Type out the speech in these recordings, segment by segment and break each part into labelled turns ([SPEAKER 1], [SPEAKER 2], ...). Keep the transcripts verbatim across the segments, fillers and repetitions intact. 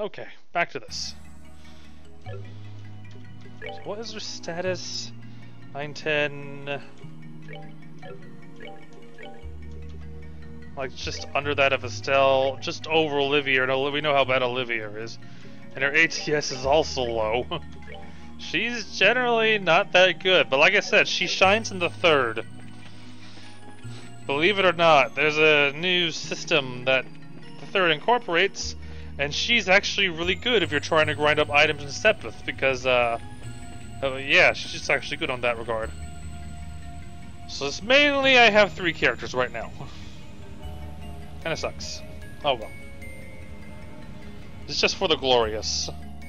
[SPEAKER 1] Okay, back to this. So what is her status? nine ten... Like, just under that of Estelle, just over Olivia, and we know how bad Olivia is. And her A T S is also low. She's generally not that good, but like I said, she shines in the third. Believe it or not, there's a new system that the third incorporates, and she's actually really good if you're trying to grind up items in Sepith, because, uh, uh yeah, she's actually good on that regard. So it's mainly I have three characters right now. Kinda sucks. Oh well. It's just for the glorious.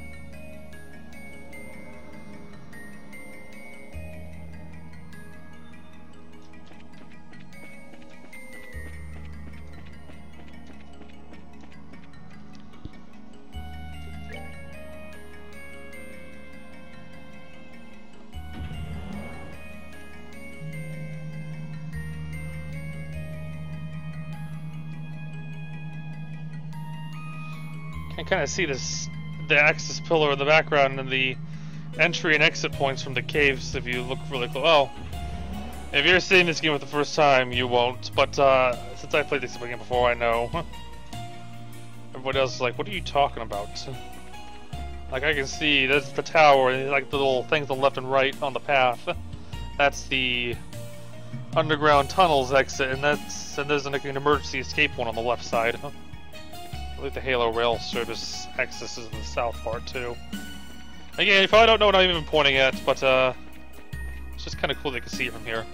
[SPEAKER 1] I can kind of see this, the Axis pillar in the background and the entry and exit points from the caves if you look really close. Well, if you're seeing this game for the first time, you won't, but uh, since I played this game before, I know. Everybody else is like, what are you talking about? Like, I can see, there's the tower, and like the little things on the left and right on the path. That's the underground tunnels exit, and that's and there's an, an emergency escape one on the left side. I believe the Halo Rail Service access is in the south part too. Again, you probably don't know what I'm even pointing at, but uh, it's just kind of cool that you can see it from here.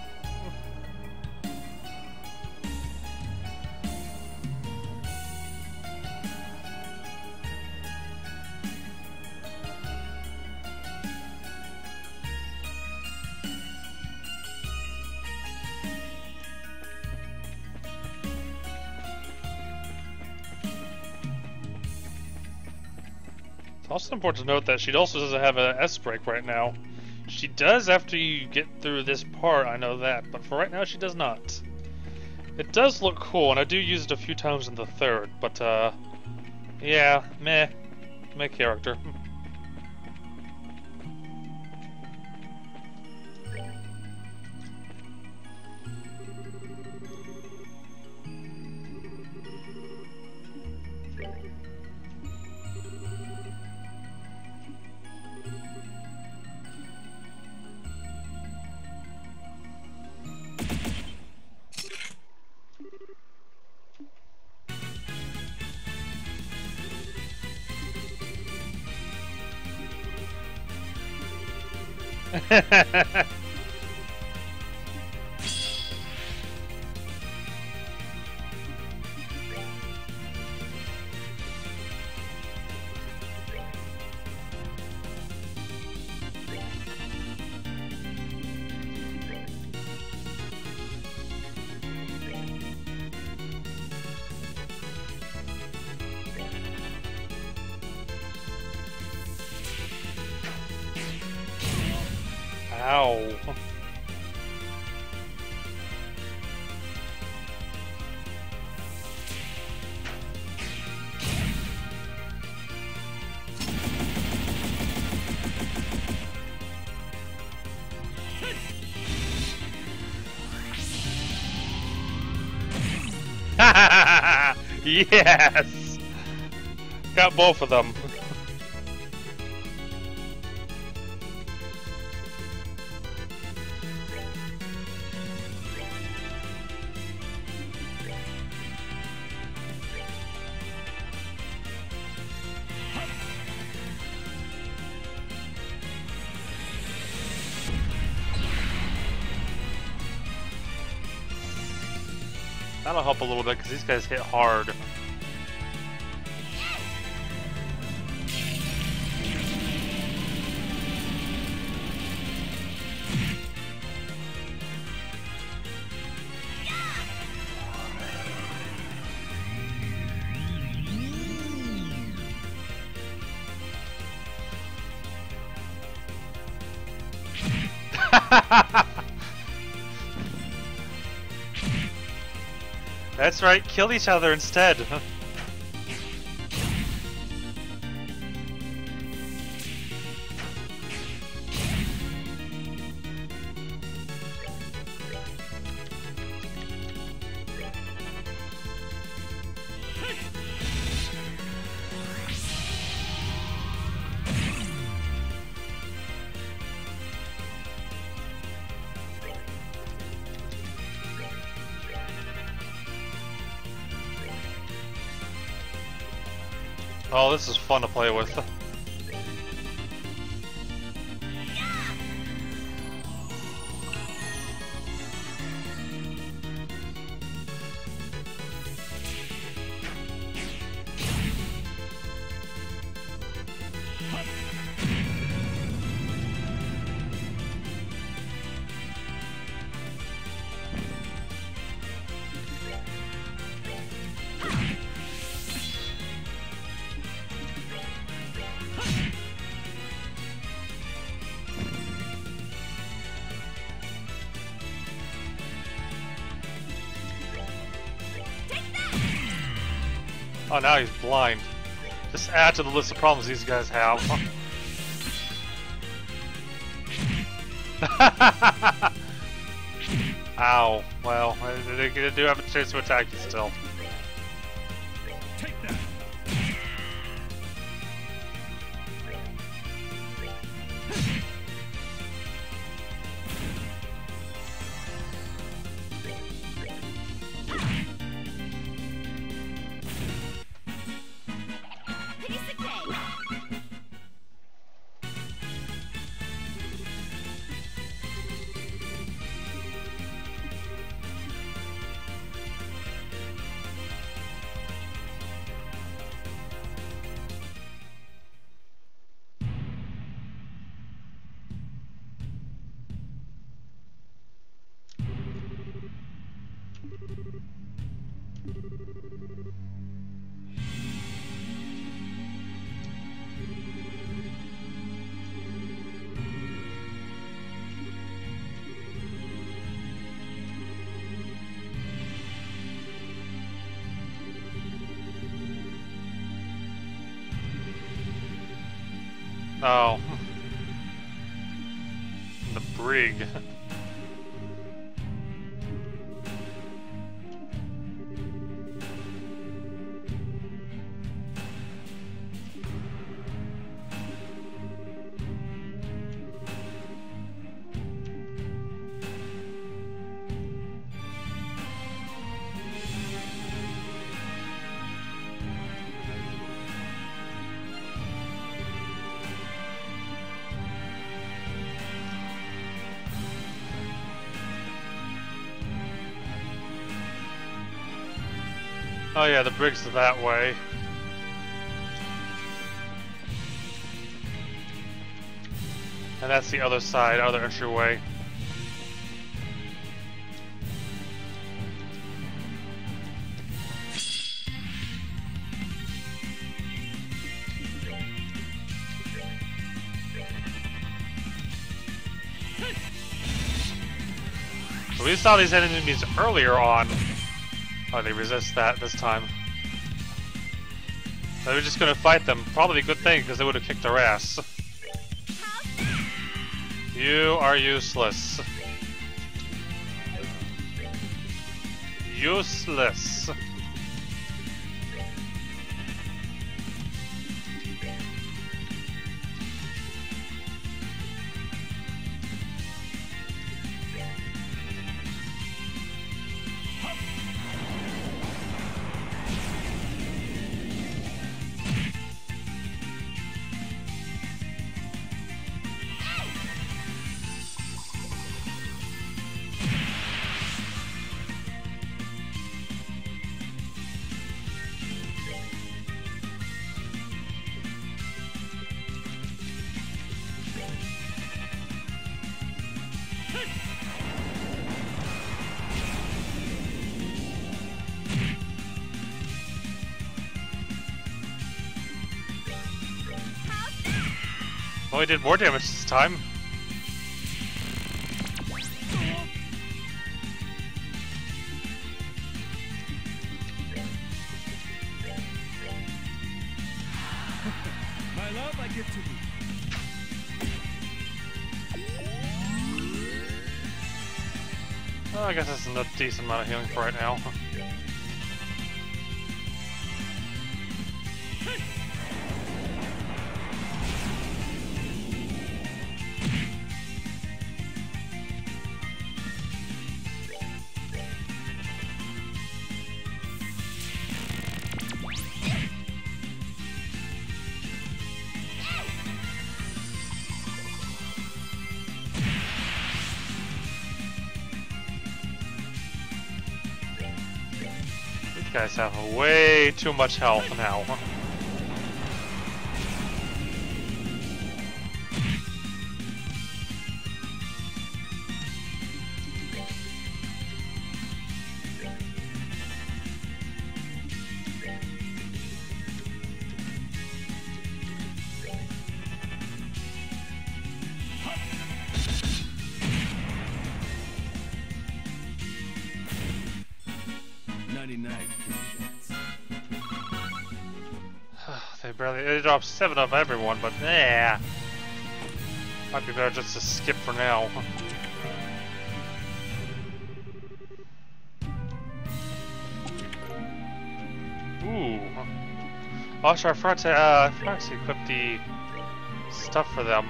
[SPEAKER 1] It's also important to note that she also doesn't have an S-brake right now. She does after you get through this part, I know that, but for right now she does not. It does look cool, and I do use it a few times in the third, but uh, yeah, meh, meh character. Ow. Yes! Got both of them. That'll help a little bit because these guys hit hard. That's right, kill each other instead. Oh, this is fun to play with. Oh, now he's blind. Just add to the list of problems these guys have. Ow. Well, they, they do have a chance to attack you still.
[SPEAKER 2] Take that.
[SPEAKER 1] Oh. The brig. Oh yeah, the brig's that way. And that's the other side, other entryway. We saw these enemies earlier on. Oh, they resist that this time. They were just gonna fight them. Probably a good thing, because they would have kicked our ass. You are useless. Useless. Oh, he did more damage this time.
[SPEAKER 2] My love, I give to you.
[SPEAKER 1] Oh, I guess that's a decent amount of healing for right now. guys have way too much health now. They barely they dropped seven of everyone, but yeah, might be better just to skip for now. Ooh, oh, sure, I forgot to uh, I forgot to equip the stuff for them.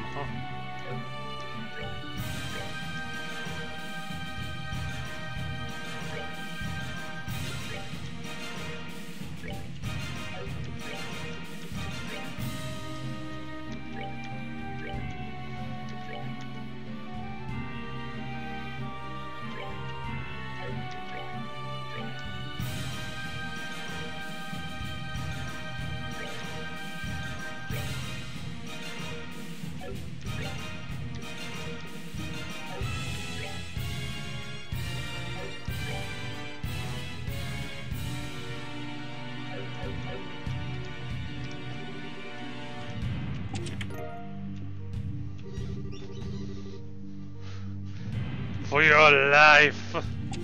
[SPEAKER 1] For your life!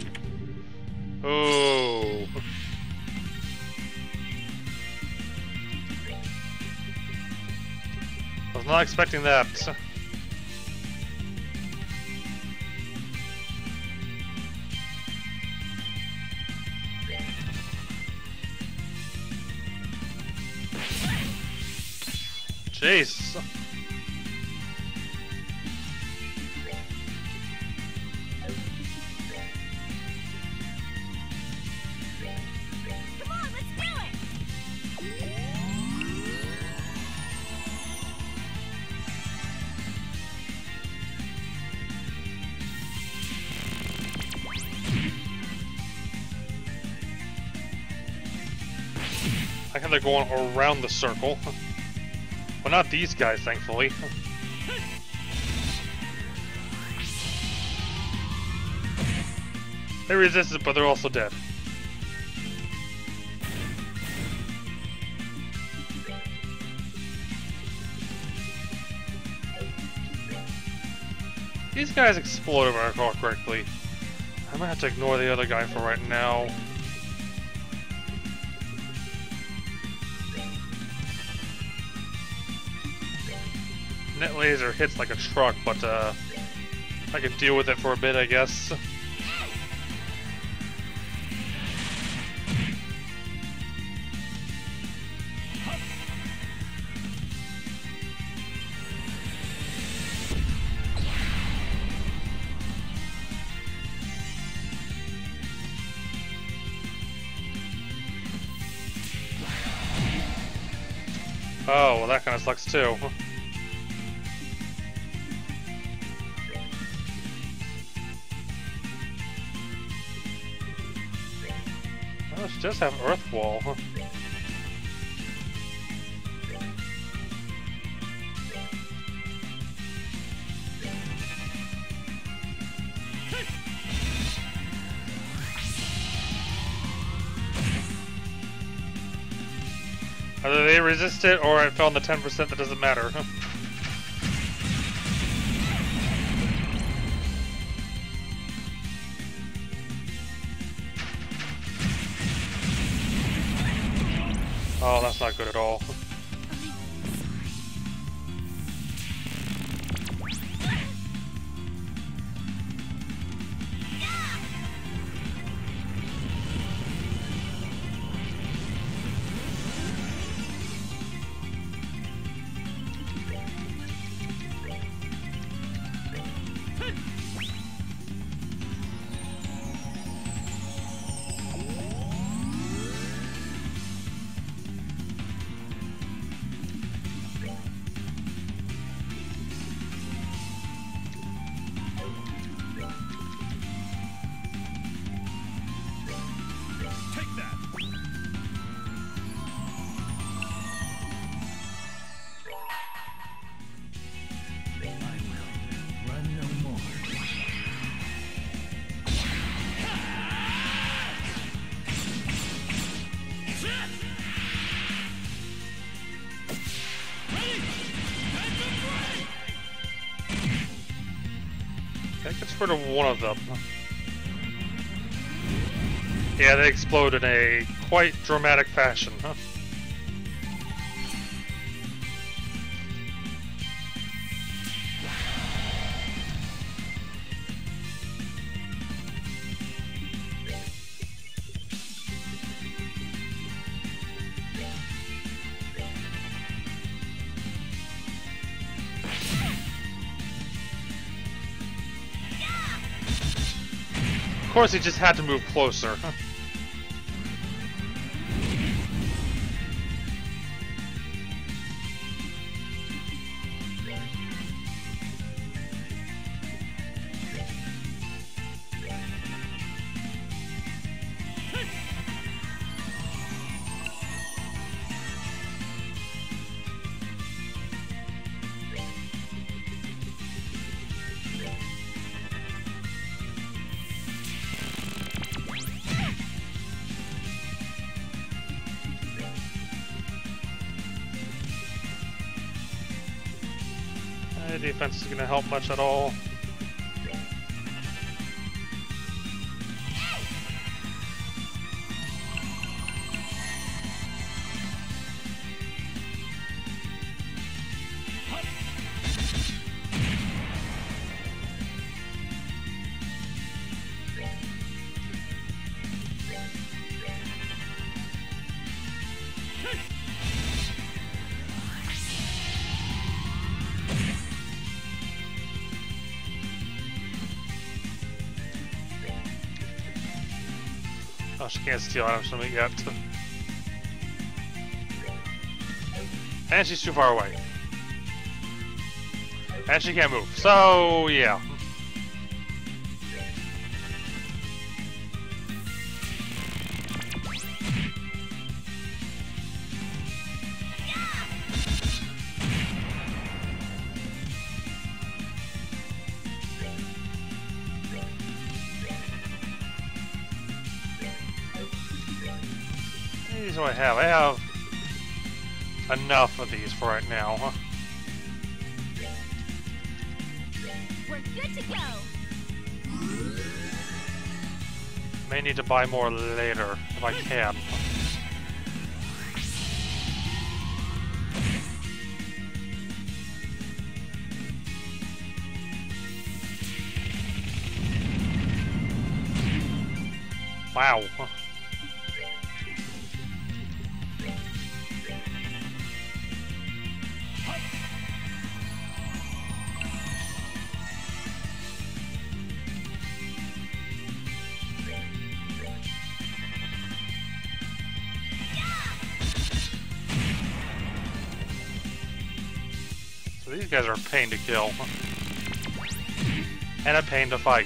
[SPEAKER 1] Ooh. I was not expecting that. Jeez. I think they're going around the circle. Well, not these guys, thankfully. They resisted, but they're also dead. These guys exploded, if I recall correctly. I might have to ignore the other guy for right now. Net laser hits like a truck, but uh, I can deal with it for a bit, I guess. Oh, well that kind of sucks too. Oh, she does have Earth Wall. Either they resist it or it fell in the ten percent, that doesn't matter. Oh, that's not good at all. That gets rid of one of them. Yeah, they explode in a quite dramatic fashion, huh? Of course, he just had to move closer. Defense is going to help much at all. Oh, she can't steal items from it yet. And she's too far away. And she can't move. So, yeah. These do I have? I have enough of these for right now, huh?
[SPEAKER 2] We're good to go.
[SPEAKER 1] May need to buy more later if I can. Wow. These guys are a pain to kill. And a pain to fight.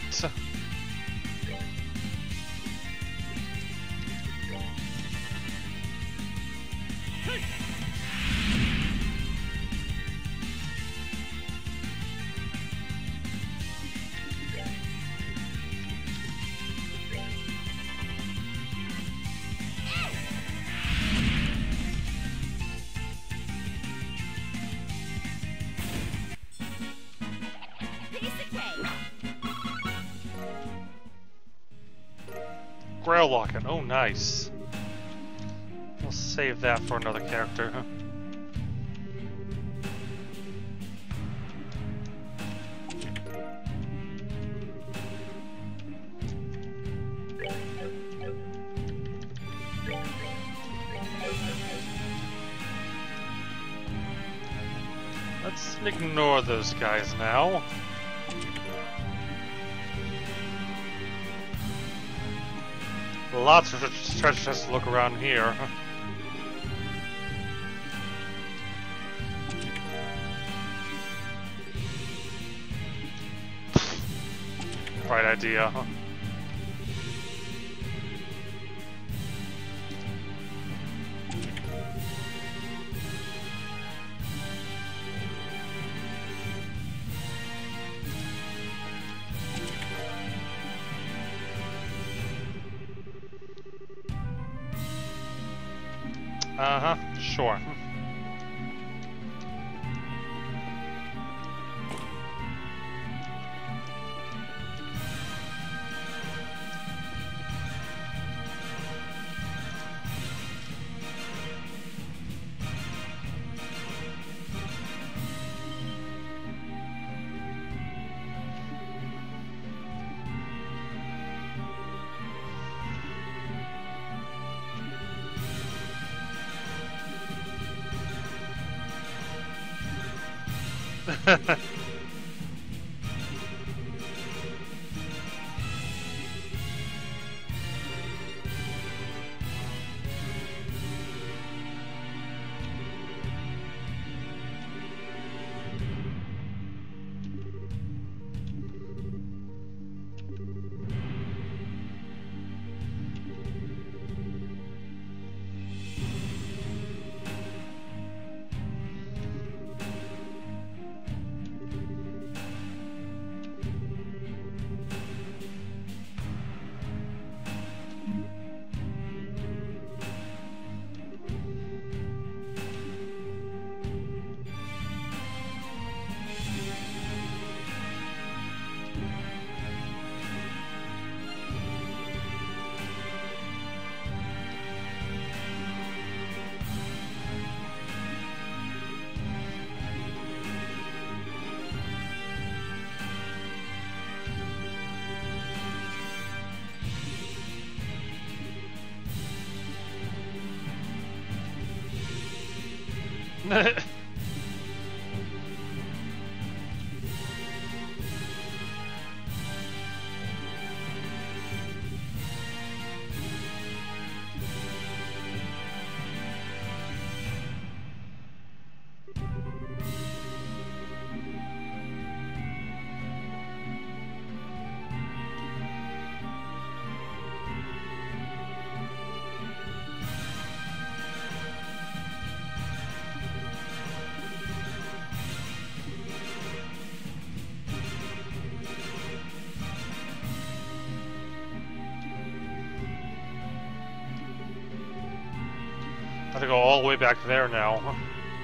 [SPEAKER 1] Grail Locket, oh nice. We'll save that for another character, huh? Let's ignore those guys now. Lots of treasure chests to look around here. Right idea, huh? Uh-huh, sure. I have to go all the way back there now.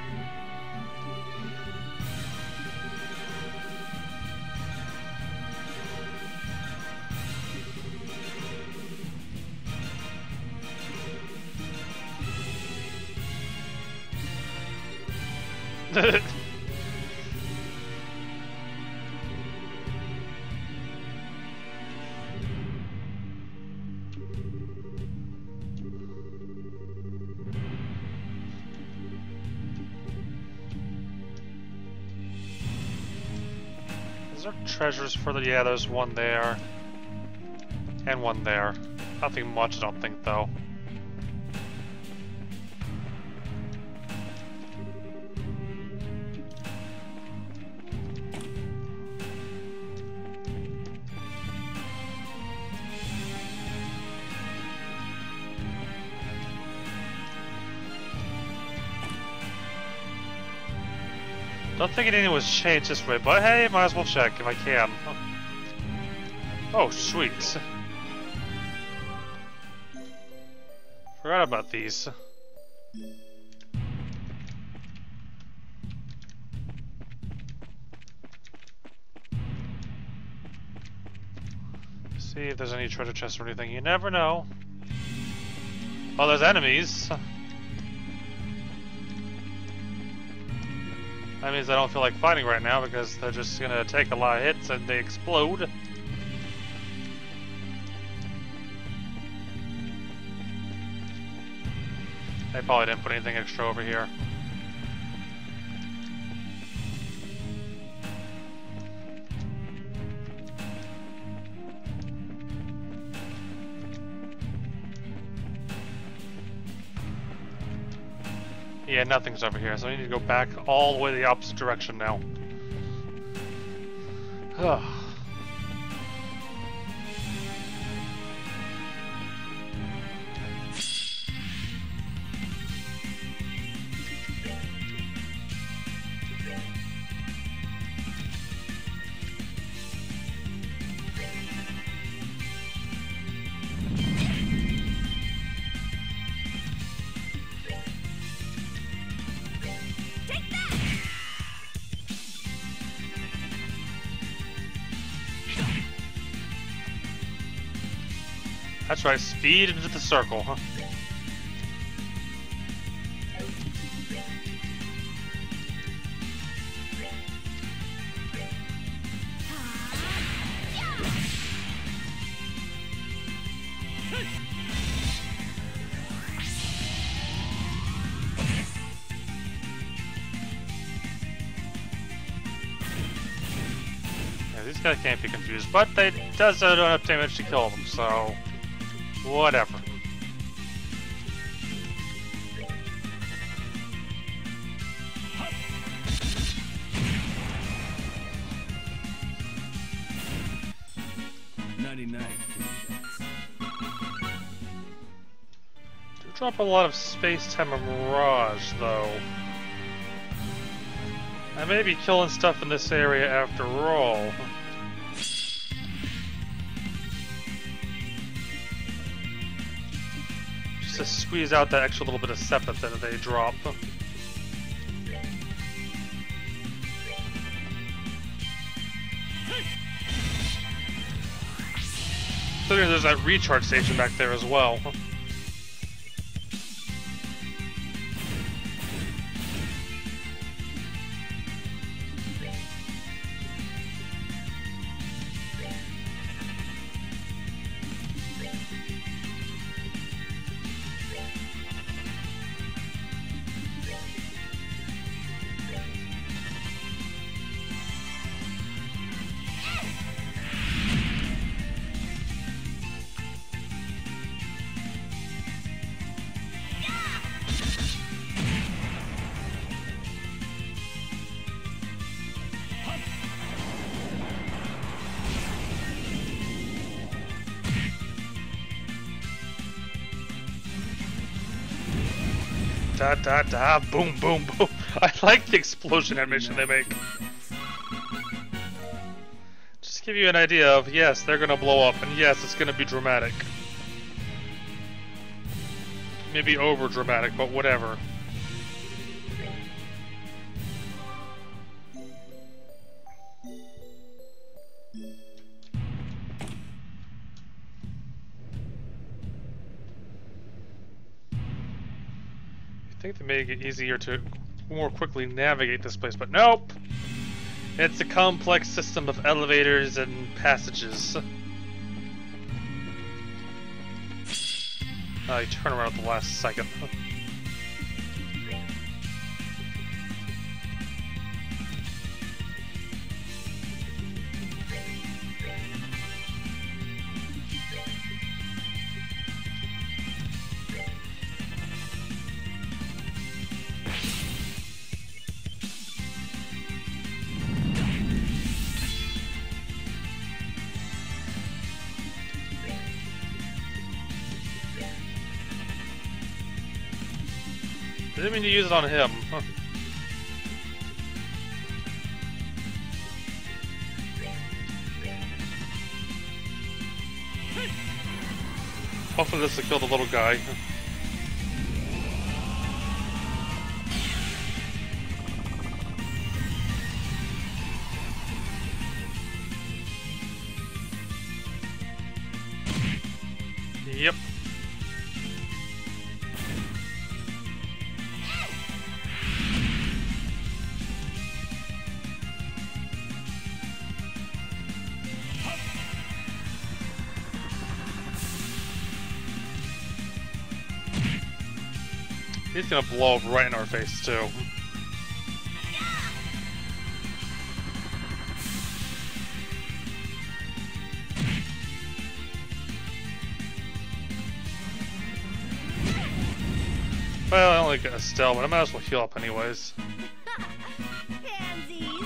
[SPEAKER 1] Is there treasures for the... Yeah, there's one there. And one there. Nothing much, I don't think, though. Don't think anything was changed this way, but hey, might as well check if I can. Oh, sweet. Forgot about these. See if there's any treasure chests or anything. You never know. Oh, there's enemies. That means I don't feel like fighting right now because they're just gonna take a lot of hits and they explode. They probably didn't put anything extra over here. Yeah, nothing's over here, so I need to go back all the way the opposite direction now. That's right, speed into the circle, huh? Yeah, these guys can't be confused, but they does do enough damage to kill them, so whatever.
[SPEAKER 3] ninety-nine.
[SPEAKER 1] Do drop a lot of space-time and Mirage, though. I may be killing stuff in this area after all. Just to squeeze out that extra little bit of sepet that they drop. So there's that recharge station back there as well. Da da da, boom boom boom. I like the explosion animation they make. Just to give you an idea of, yes, they're gonna blow up, and yes, it's gonna be dramatic. Maybe over dramatic, but whatever. I think they make it easier to more quickly navigate this place, but nope! It's a complex system of elevators and passages. I turn around at the last second. I didn't mean to use it on him. Huh. Hopefully this will kill the little guy. Yep. He's gonna blow up right in our face, too. Well, I only got Estelle, but I might as well heal up anyways.
[SPEAKER 2] Pansies.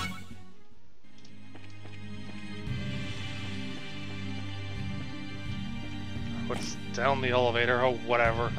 [SPEAKER 1] What's down the elevator? Oh, whatever.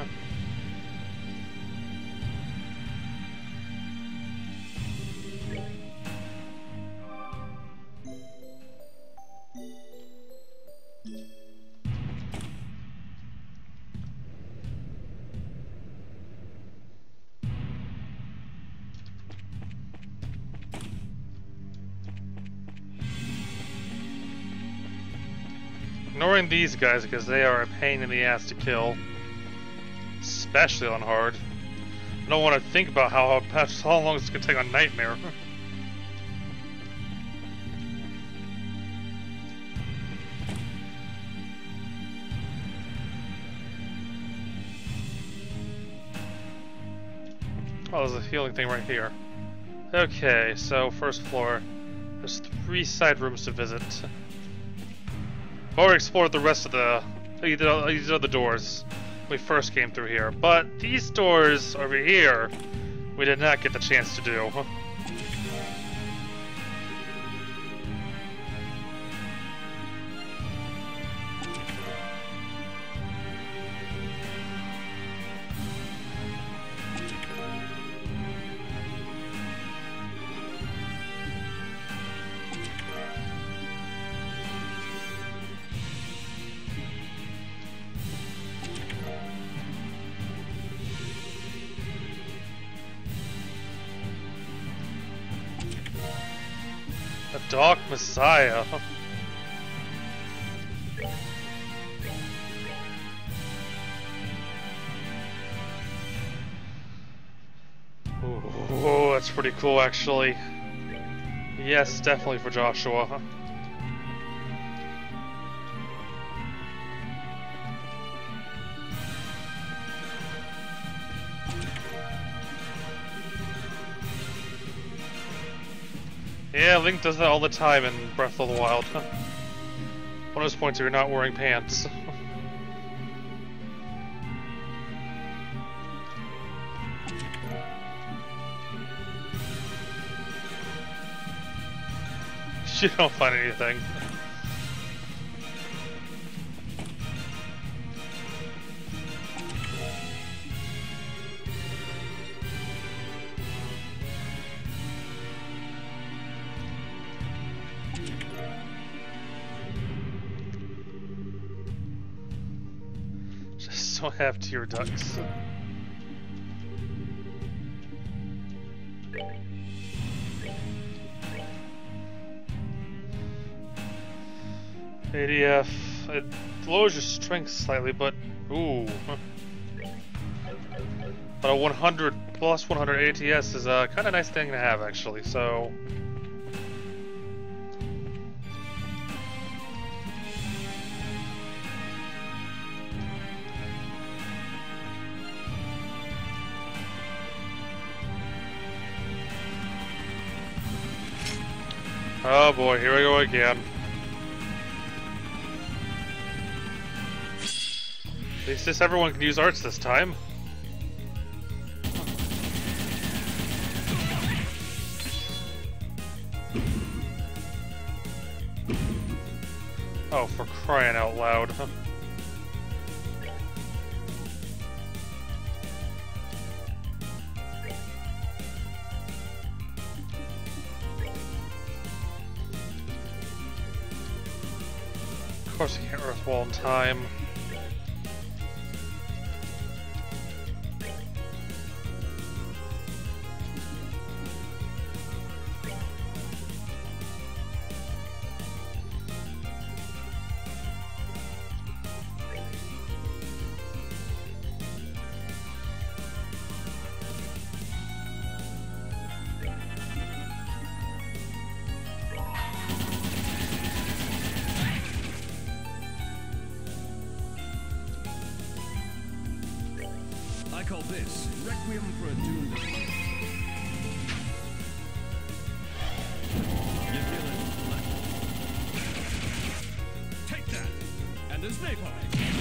[SPEAKER 1] Ignoring these guys because they are a pain in the ass to kill, especially on hard. I don't want to think about how how long it's gonna take on Nightmare. Oh, there's a healing thing right here. Okay, so first floor. There's three side rooms to visit. I've already explored the rest of the these other doors when we first came through here, but these doors over here we did not get the chance to do. A Dark Messiah. Oh, that's pretty cool, actually. Yes, definitely for Joshua. Yeah, Link does that all the time in Breath of the Wild. One of those points where you're not wearing pants. You don't find anything. Just don't have tear ducts. A D F, it lowers your strength slightly, but ooh. But a one hundred plus one hundred A T S is a kind of nice thing to have, actually. So. Oh boy, here we go again. At least this everyone can use arts this time. Oh, for crying out loud. Of course I can't Earthwall in time.
[SPEAKER 3] I call this Requiem for a Doomed Opponent. You feel it? Take that! And there's napalm!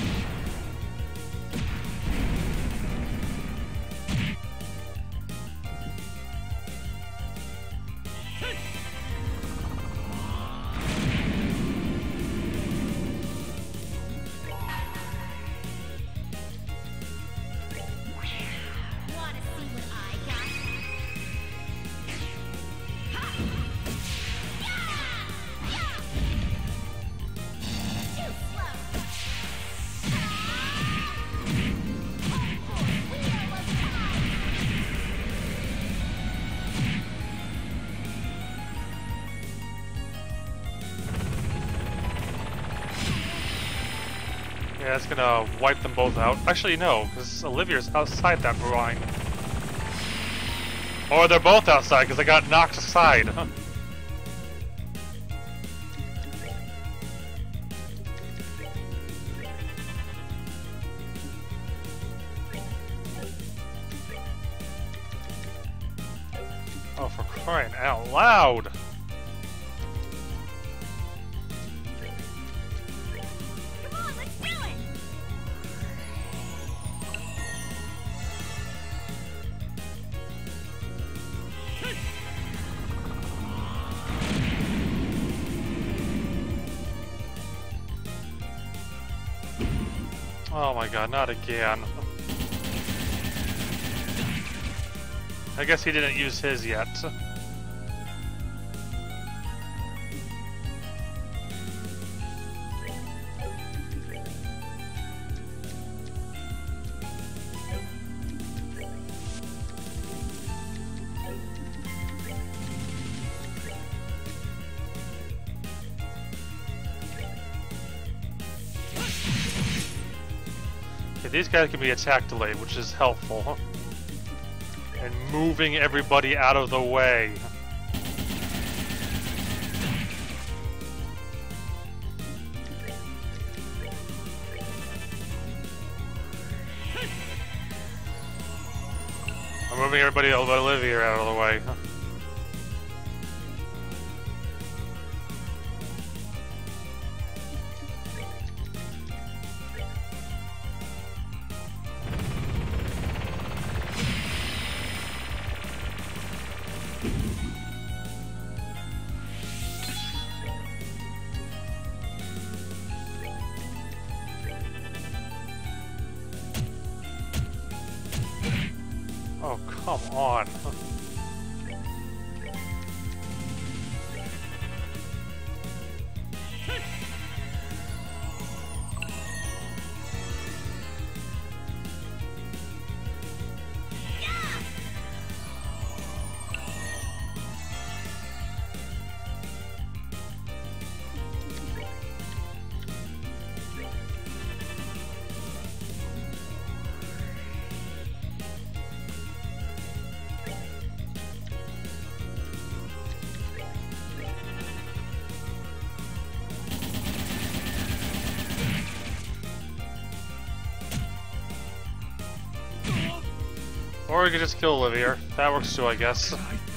[SPEAKER 1] Yeah, it's gonna wipe them both out. Actually, no, because Olivia's outside that line. Or they're both outside because they got knocked aside. Oh, for crying out loud! Oh my god, not again. I guess he didn't use his yet. These guys can be attack delayed, which is helpful. And moving everybody out of the way. I'm moving everybody but Olivia out of the way. Oh, come on. Or we could just kill Olivia. That works too, I guess.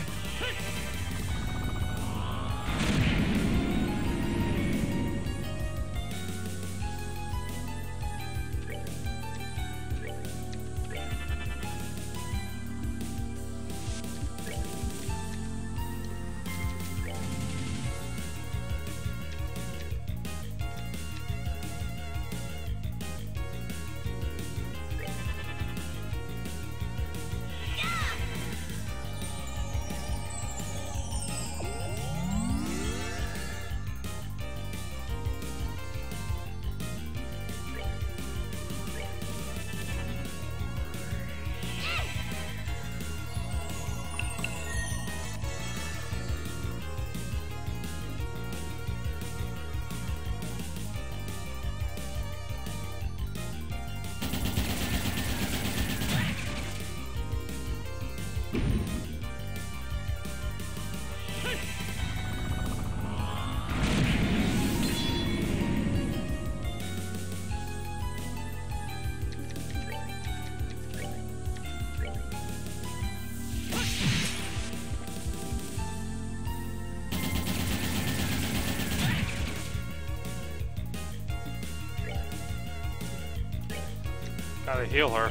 [SPEAKER 1] Gotta heal her.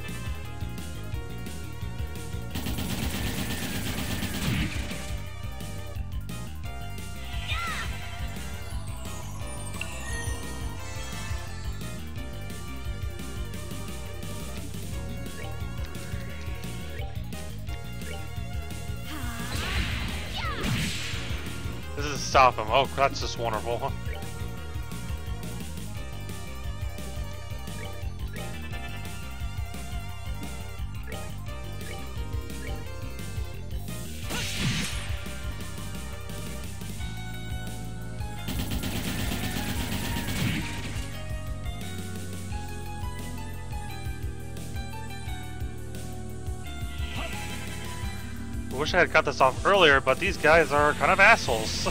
[SPEAKER 1] This is to stop him. Oh, that's just wonderful. I wish I had cut this off earlier, but these guys are kind of assholes.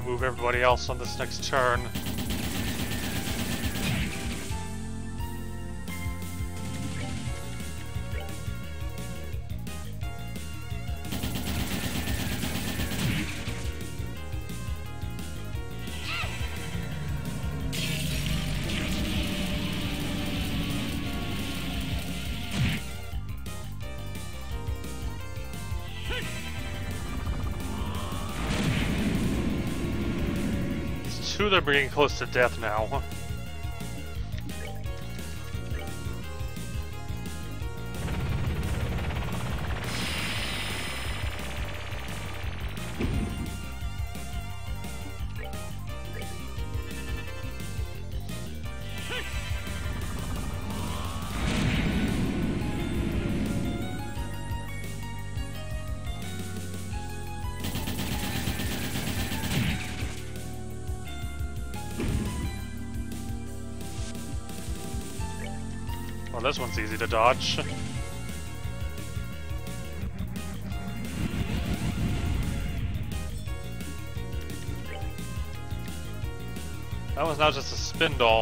[SPEAKER 1] move everybody else on this next turn. Two, they're bringing close to death now. Well, this one's easy to dodge. That one's now just a spin doll.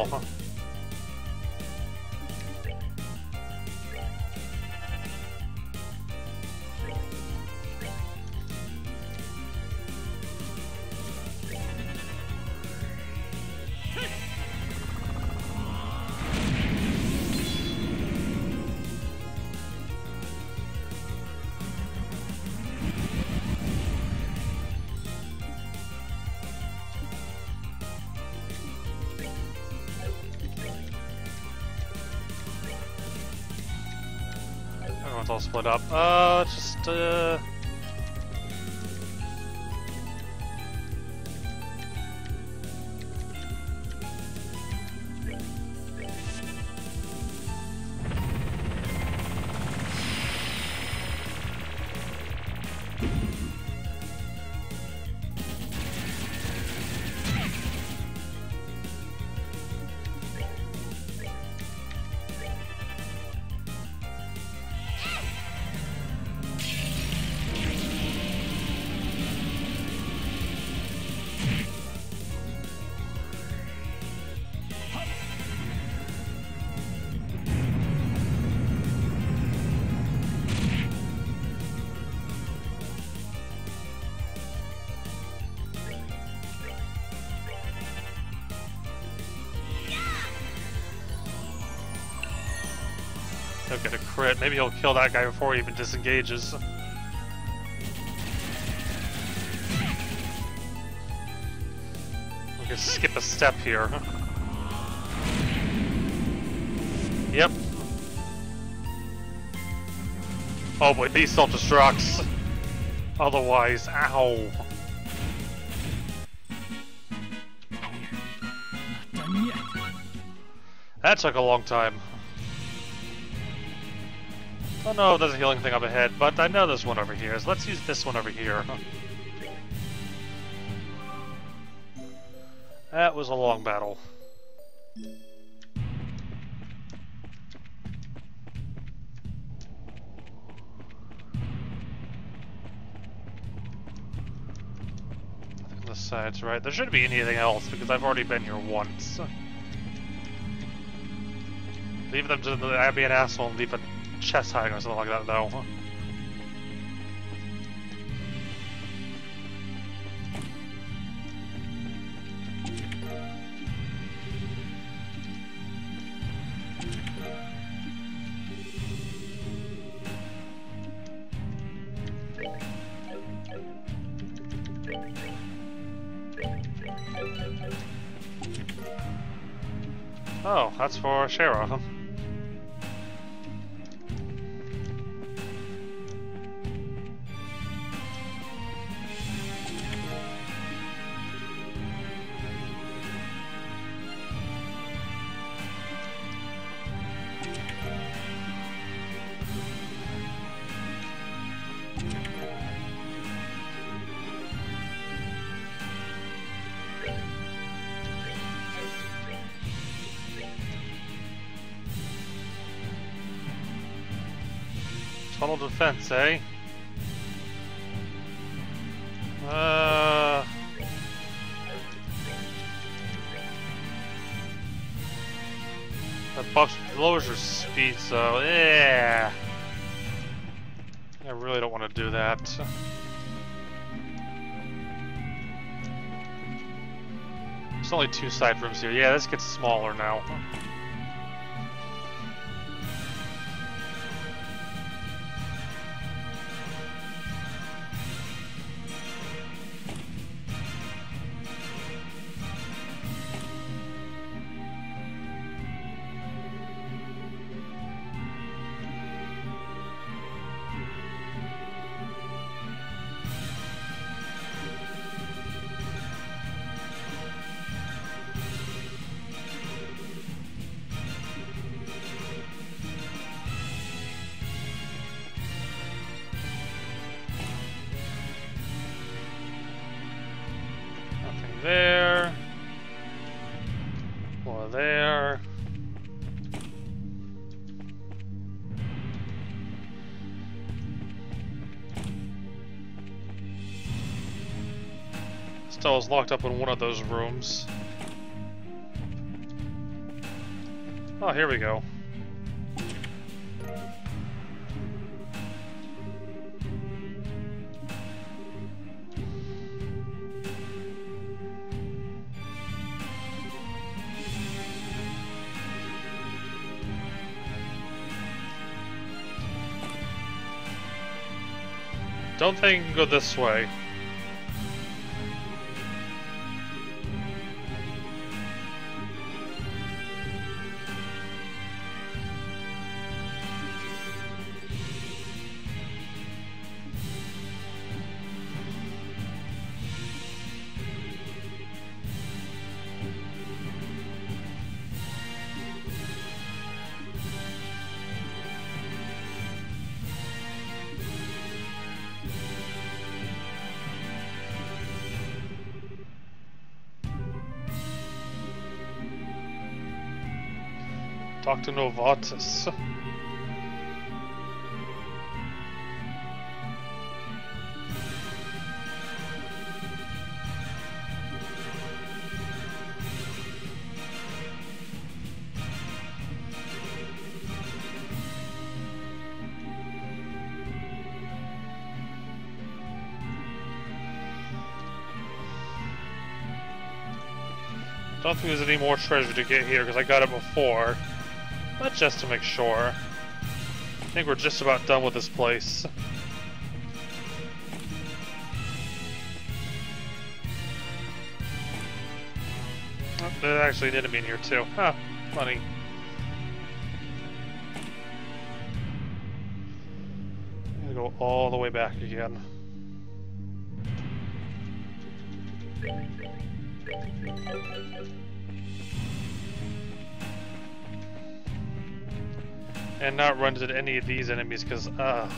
[SPEAKER 1] Everyone's all split up. Uh, just, uh... He'll get a crit. Maybe he'll kill that guy before he even disengages. We can skip a step here. Yep. Oh boy, these self-destructs. Otherwise, ow.
[SPEAKER 3] Done yet.
[SPEAKER 1] That took a long time. Oh no, there's a healing thing up ahead, but I know there's one over here, so let's use this one over here. That was a long battle. I think this side's right. There shouldn't be anything else, because I've already been here once. Leave them to the I'd be an asshole and leave a chest hiding or something like that, though. Oh, that's for Shara, huh? Total defense, eh? Uh, That buffs lowers your speed, so yeah. I really don't want to do that. There's only two side rooms here. Yeah, this gets smaller now. There. Or there. Stella's locked up in one of those rooms. Oh, here we go. Don't think I can go this way. Doctor Novartis. Don't think there's any more treasure to get here because I got it before. But just to make sure. I think we're just about done with this place. Oh, there's actually an enemy in here too. Huh, funny. I'm gonna go all the way back again. And not run into any of these enemies, because, uh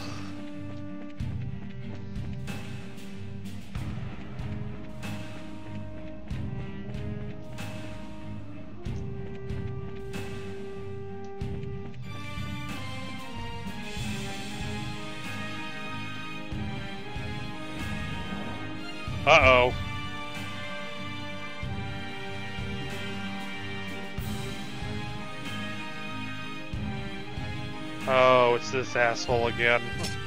[SPEAKER 1] Uh-oh. Oh, it's this asshole again.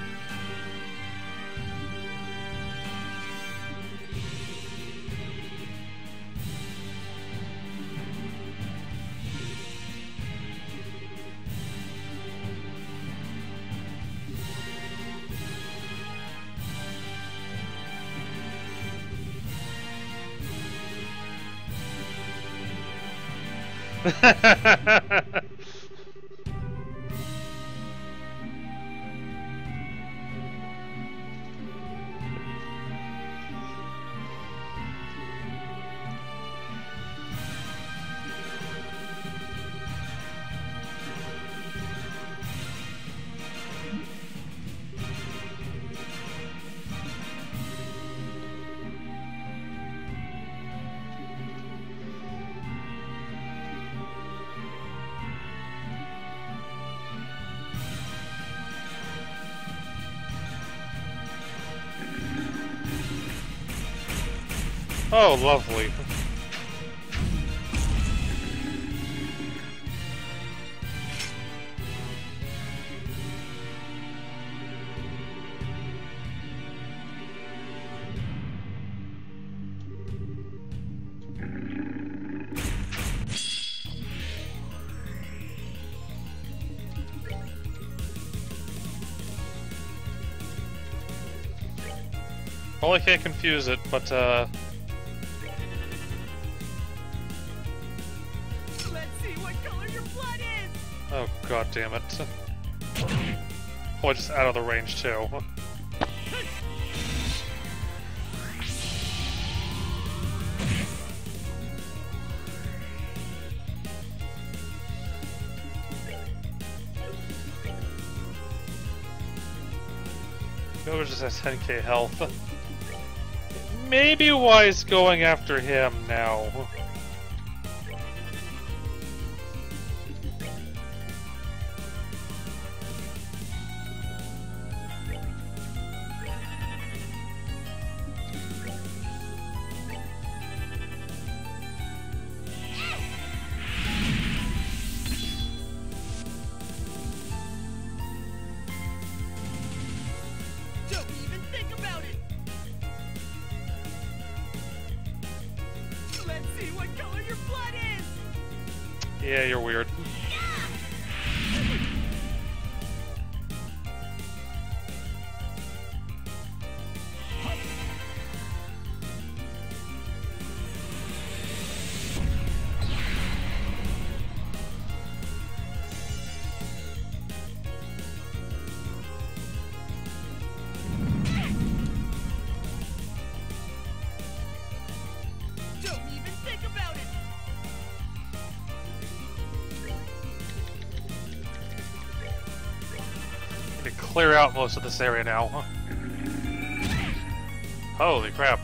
[SPEAKER 1] Oh, lovely. Probably can't confuse it, but uh...
[SPEAKER 4] Let's see what color your blood is!
[SPEAKER 1] oh god damn it. Probably just out of the range too. Gover just has ten K health. Maybe Wise going after him now.
[SPEAKER 4] Don't even think about it! Let's see what color your blood is!
[SPEAKER 1] Yeah, you're weird.
[SPEAKER 4] Don't even think about it!
[SPEAKER 1] Need to clear out most of this area now. Huh? Holy crap.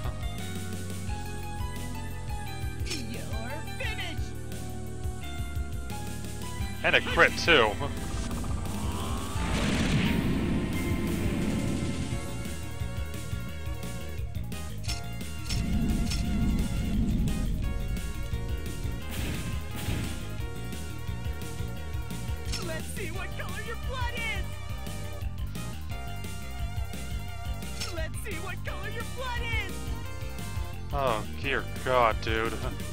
[SPEAKER 4] You're finished!
[SPEAKER 1] And a crit too.
[SPEAKER 4] Let's see what color your blood is! Let's see what color your blood is!
[SPEAKER 1] Oh dear god, dude.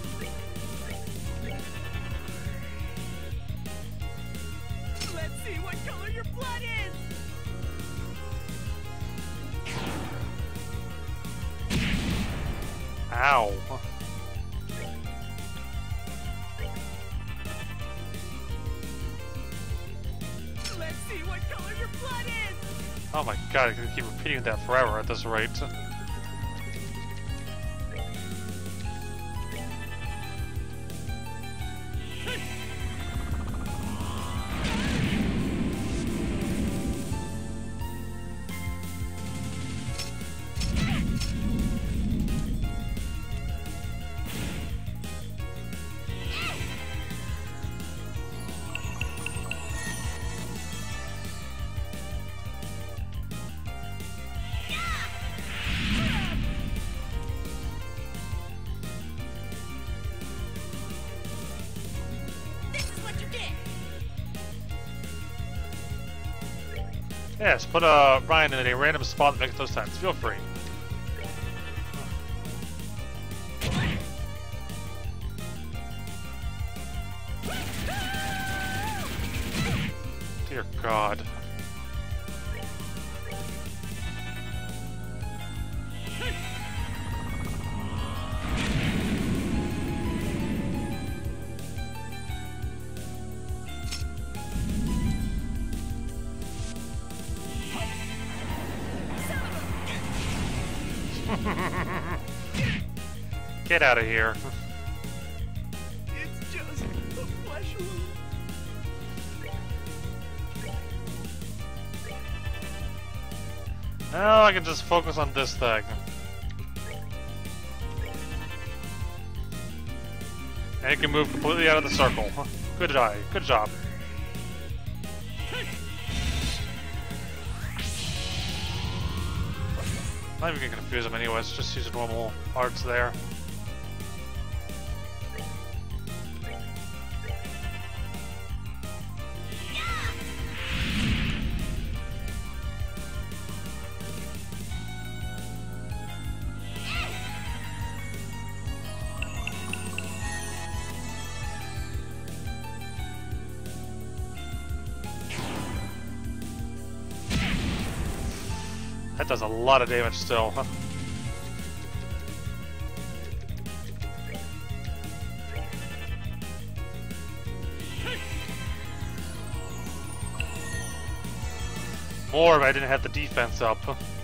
[SPEAKER 4] Let's see what color your blood is!
[SPEAKER 1] Ow.
[SPEAKER 4] Let's see what color your blood is!
[SPEAKER 1] Oh my god, I can keep repeating that forever at this rate.
[SPEAKER 2] This is what you get.
[SPEAKER 1] Yes, put uh, Ryan in a random spot that makes those times. Feel free. Dear God. Get out of here.
[SPEAKER 4] It's just a flesh wound.
[SPEAKER 1] Now I can just focus on this thing. And it can move completely out of the circle. Good job. Good job. Not even gonna confuse them anyways, just use normal arts there. That does a lot of damage still, huh? Or if I didn't have the defense up.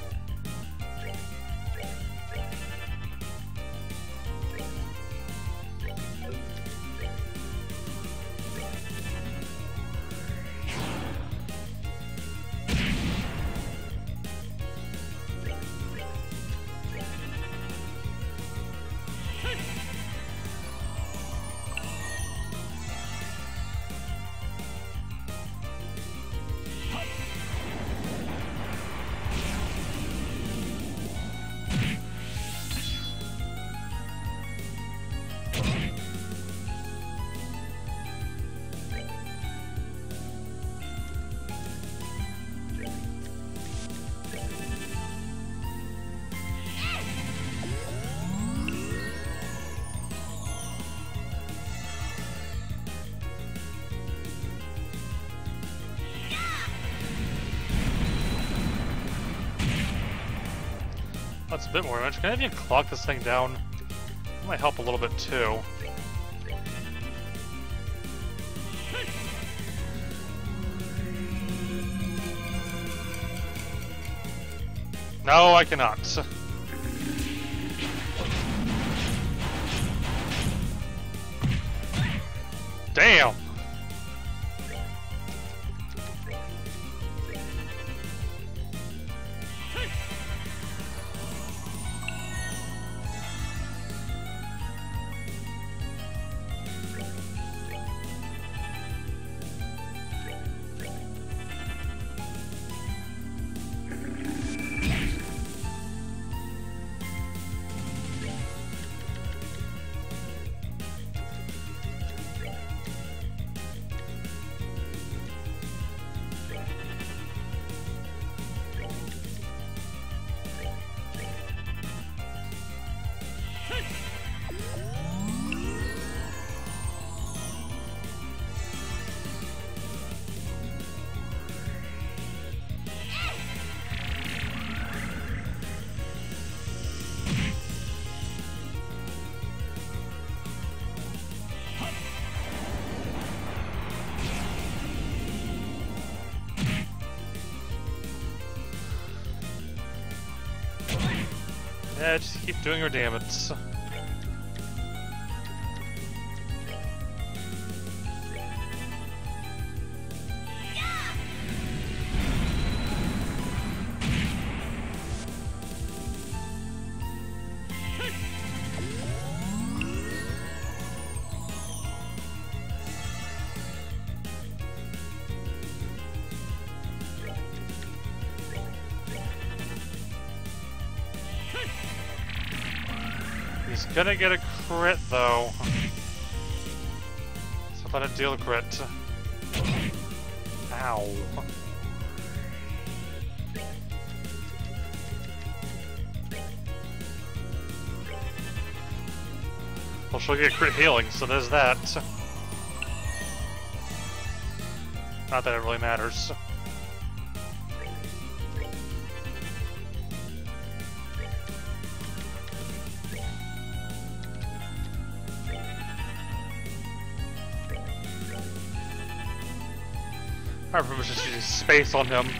[SPEAKER 1] That's a bit more damage. Can I even clock this thing down? That might help a little bit too. No, I cannot. Damn! Yeah, just keep doing your damage. He's gonna get a crit though. So let it deal a crit. Ow. Well, she'll get crit healing, so there's that. Not that it really matters. I remember just using space on him.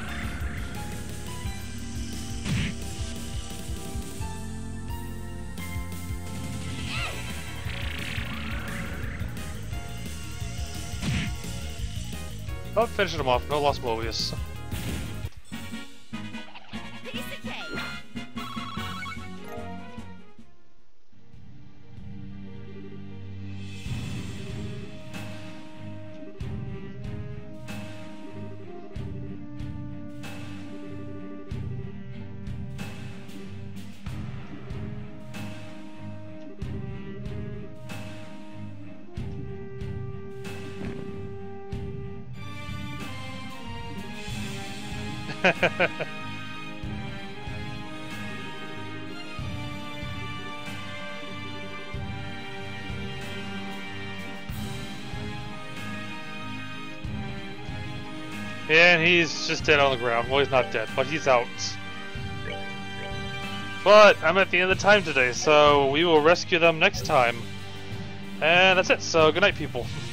[SPEAKER 1] Oh, finishing him off. No loss, Mobius.
[SPEAKER 2] Piece of cake.
[SPEAKER 1] And he's just dead on the ground. Well, he's not dead, but he's out. But I'm at the end of the time today, so we will rescue them next time. And that's it, so good night, people.